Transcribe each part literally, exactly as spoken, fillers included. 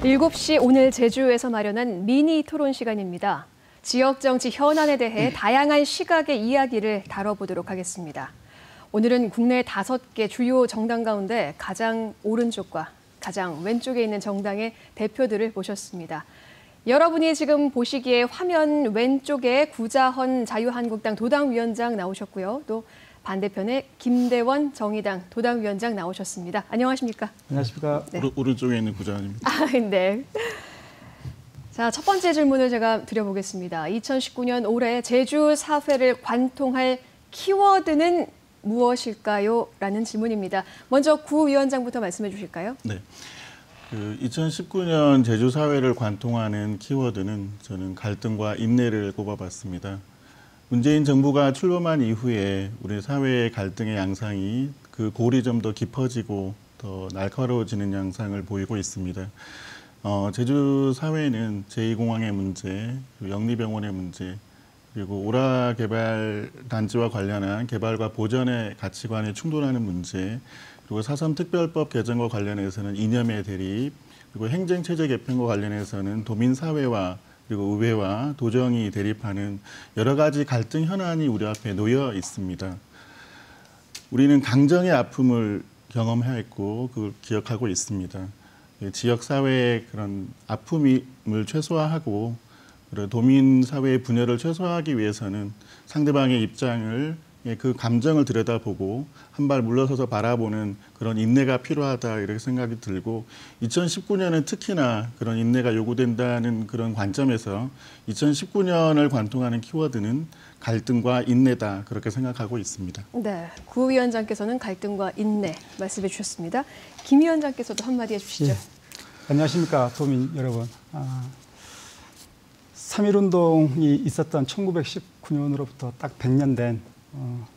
일곱 시 오늘 제주에서 마련한 미니 토론 시간입니다. 지역 정치 현안에 대해 다양한 시각의 이야기를 다뤄보도록 하겠습니다. 오늘은 국내 다섯 개 주요 정당 가운데 가장 오른쪽과 가장 왼쪽에 있는 정당의 대표들을 모셨습니다. 여러분이 지금 보시기에 화면 왼쪽에 구자헌 자유한국당 도당위원장 나오셨고요. 또 반대편에 김대원 정의당 도당위원장 나오셨습니다. 안녕하십니까? 안녕하십니까? 네. 오른, 오른쪽에 있는 구자헌입니다. 아, 네. 자, 첫 번째 질문을 제가 드려보겠습니다. 이천십구 년 올해 제주 사회를 관통할 키워드는 무엇일까요? 라는 질문입니다. 먼저 구 위원장부터 말씀해 주실까요? 네. 그 이천십구 년 제주 사회를 관통하는 키워드는 저는 갈등과 인내를 꼽아봤습니다. 문재인 정부가 출범한 이후에 우리 사회의 갈등의 양상이 그 골이 좀 더 깊어지고 더 날카로워지는 양상을 보이고 있습니다. 어, 제주 사회는 제이 공항의 문제, 영리병원의 문제, 그리고 오라 개발 단지와 관련한 개발과 보전의 가치관에 충돌하는 문제, 그리고 사 삼 특별법 개정과 관련해서는 이념의 대립, 그리고 행정체제 개편과 관련해서는 도민사회와 그리고 의회와 도정이 대립하는 여러 가지 갈등 현안이 우리 앞에 놓여 있습니다. 우리는 강정의 아픔을 경험했고 그걸 기억하고 있습니다. 지역사회의 그런 아픔을 최소화하고 그리고 도민사회의 분열을 최소화하기 위해서는 상대방의 입장을 그 감정을 들여다보고 한 발 물러서서 바라보는 그런 인내가 필요하다 이렇게 생각이 들고 이천십구 년은 특히나 그런 인내가 요구된다는 그런 관점에서 이천십구 년을 관통하는 키워드는 갈등과 인내다 그렇게 생각하고 있습니다. 네, 구 위원장께서는 갈등과 인내 말씀해 주셨습니다. 김 위원장께서도 한마디 해주시죠. 예. 안녕하십니까 도민 여러분. 아, 삼 일 운동이 있었던 천구백십구 년으로부터 딱 백 년 된 어,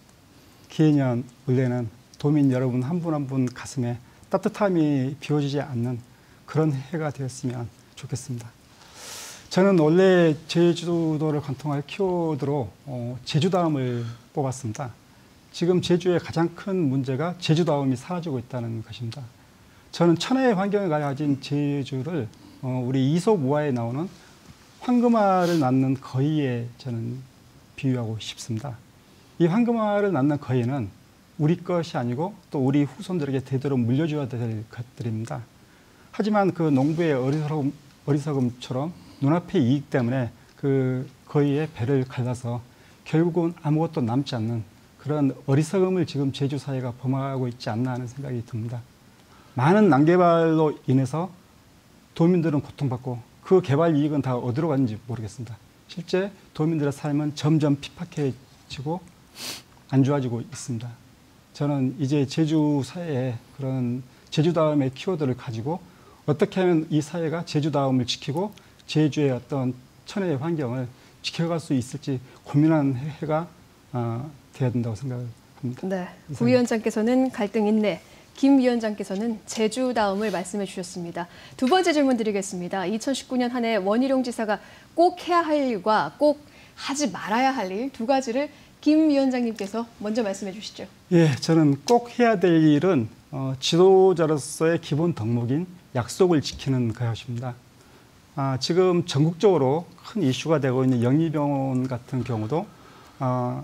기해년 원래는 도민 여러분 한 분 한 분 가슴에 따뜻함이 비워지지 않는 그런 해가 되었으면 좋겠습니다. 저는 원래 제주도를 관통할 키워드로 어, 제주다움을 뽑았습니다. 지금 제주의 가장 큰 문제가 제주다움이 사라지고 있다는 것입니다. 저는 천혜의 환경을 가진 제주를 어, 우리 이솝우화에 나오는 황금알을 낳는 거위에 저는 비유하고 싶습니다. 이 황금알을 낳는 거위는 우리 것이 아니고 또 우리 후손들에게 대대로 물려줘야 될 것들입니다. 하지만 그 농부의 어리석음, 어리석음처럼 눈앞의 이익 때문에 그 거위의 배를 갈라서 결국은 아무것도 남지 않는 그런 어리석음을 지금 제주 사회가 범하고 있지 않나 하는 생각이 듭니다. 많은 난개발로 인해서 도민들은 고통받고 그 개발 이익은 다 어디로 갔는지 모르겠습니다. 실제 도민들의 삶은 점점 핍박해지고 안 좋아지고 있습니다. 저는 이제 제주 사회에 그런 제주다움의 키워드를 가지고 어떻게 하면 이 사회가 제주다움을 지키고 제주의 어떤 천혜의 환경을 지켜갈 수 있을지 고민하는 해가 어, 되어야 된다고 생각합니다. 네, 구 위원장께서는 갈등 인내, 김 위원장께서는 제주다움을 말씀해 주셨습니다. 두 번째 질문 드리겠습니다. 이천십구 년 한 해 원희룡 지사가 꼭 해야 할 일과 꼭 하지 말아야 할 일 두 가지를 김 위원장님께서 먼저 말씀해 주시죠. 예, 저는 꼭 해야 될 일은 어, 지도자로서의 기본 덕목인 약속을 지키는 것입니다. 아, 지금 전국적으로 큰 이슈가 되고 있는 영리병원 같은 경우도 어,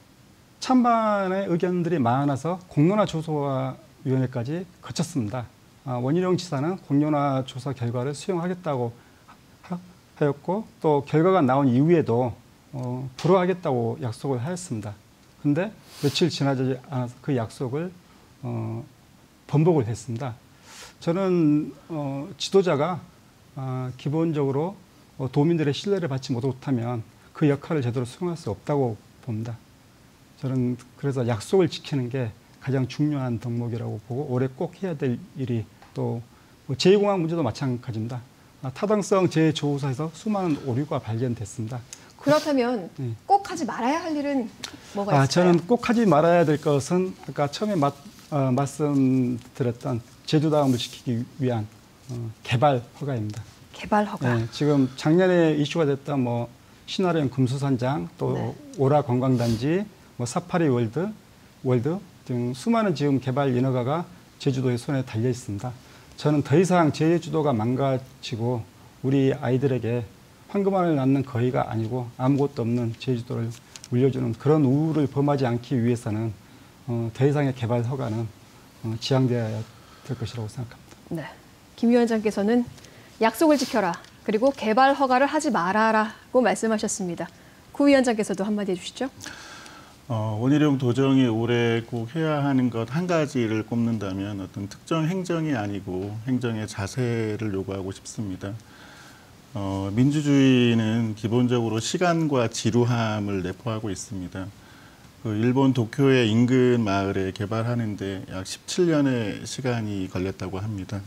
찬반의 의견들이 많아서 공론화 조사위원회까지 거쳤습니다. 아, 원희룡 지사는 공론화 조사 결과를 수용하겠다고 하, 하였고 또 결과가 나온 이후에도 어, 불허하겠다고 약속을 하였습니다. 그런데 며칠 지나지 않아서 그 약속을 어, 번복을 했습니다. 저는 어, 지도자가 어, 기본적으로 어, 도민들의 신뢰를 받지 못하면 그 역할을 제대로 수행할 수 없다고 봅니다. 저는 그래서 약속을 지키는 게 가장 중요한 덕목이라고 보고 올해 꼭 해야 될 일이 또 뭐 제이 공항 문제도 마찬가지입니다. 아, 타당성 재조사에서 수많은 오류가 발견됐습니다. 그렇다면 네. 꼭 하지 말아야 할 일은 뭐가 아, 있을까요? 저는 꼭 하지 말아야 될 것은 아까 처음에 마, 어, 말씀드렸던 제주다움을 지키기 위한 어, 개발 허가입니다. 개발 허가. 네, 지금 작년에 이슈가 됐던 뭐 신화령 금수산장, 또 네. 오라 관광단지, 뭐 사파리 월드, 월드 등 수많은 지금 개발 인허가가 제주도의 손에 달려 있습니다. 저는 더 이상 제주도가 망가지고 우리 아이들에게 황금알을 낳는 거위가 아니고 아무것도 없는 제주도를 물려주는 그런 우울을 범하지 않기 위해서는 어, 더 이상의 개발 허가는 어, 지양되어야 될 것이라고 생각합니다. 네, 김 위원장께서는 약속을 지켜라, 그리고 개발 허가를 하지 말아라고 말씀하셨습니다. 구 위원장께서도 한마디 해주시죠. 어, 원희룡 도정이 올해 꼭 해야 하는 것 한 가지를 꼽는다면 어떤 특정 행정이 아니고 행정의 자세를 요구하고 싶습니다. 어, 민주주의는 기본적으로 시간과 지루함을 내포하고 있습니다. 그 일본 도쿄의 인근 마을에 개발하는데 약 십칠 년의 시간이 걸렸다고 합니다.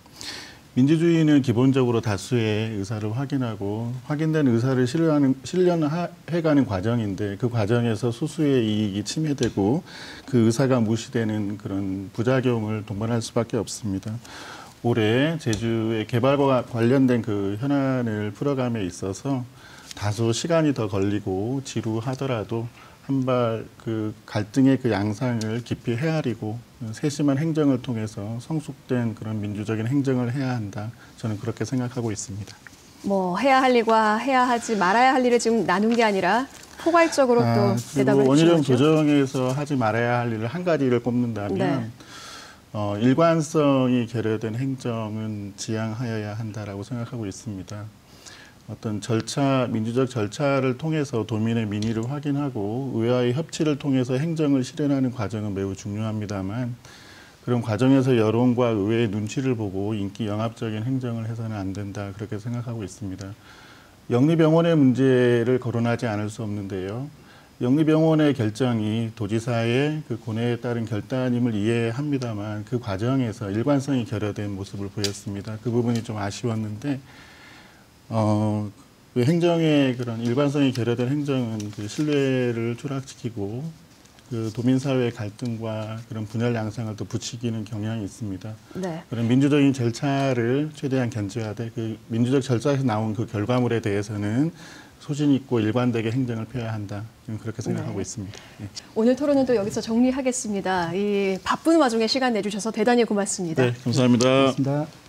민주주의는 기본적으로 다수의 의사를 확인하고 확인된 의사를 실현하는, 실현해가는 과정인데 그 과정에서 소수의 이익이 침해되고 그 의사가 무시되는 그런 부작용을 동반할 수밖에 없습니다. 올해 제주의 개발과 관련된 그 현안을 풀어감에 있어서 다소 시간이 더 걸리고 지루하더라도 한발 그 갈등의 그 양상을 깊이 헤아리고 세심한 행정을 통해서 성숙된 그런 민주적인 행정을 해야 한다. 저는 그렇게 생각하고 있습니다. 뭐 해야 할 일과 해야 하지 말아야 할 일을 지금 나눈 게 아니라 포괄적으로 아, 또 대답을 해주신 원희룡 거죠. 도정에서 하지 말아야 할 일을 한 가지를 꼽는다면 네. 어, 일관성이 결여된 행정은 지양하여야 한다라고 생각하고 있습니다. 어떤 절차, 민주적 절차를 통해서 도민의 민의를 확인하고 의회와의 협치를 통해서 행정을 실현하는 과정은 매우 중요합니다만 그런 과정에서 여론과 의회의 눈치를 보고 인기 영합적인 행정을 해서는 안 된다 그렇게 생각하고 있습니다. 영리병원의 문제를 거론하지 않을 수 없는데요. 영리병원의 결정이 도지사의 그 고뇌에 따른 결단임을 이해합니다만 그 과정에서 일관성이 결여된 모습을 보였습니다. 그 부분이 좀 아쉬웠는데 어, 그 행정의 그런 일관성이 결여된 행정은 그 신뢰를 추락시키고 그 도민사회의 갈등과 그런 분열 양상을 또 부추기는 경향이 있습니다. 네. 그런 민주적인 절차를 최대한 견제하되 그 민주적 절차에서 나온 그 결과물에 대해서는 소신 있고 일관되게 행정을 펴야 한다. 저는 그렇게 생각하고 네. 있습니다. 네. 오늘 토론은 또 여기서 정리하겠습니다. 이 바쁜 와중에 시간 내주셔서 대단히 고맙습니다. 네, 감사합니다. 고맙습니다.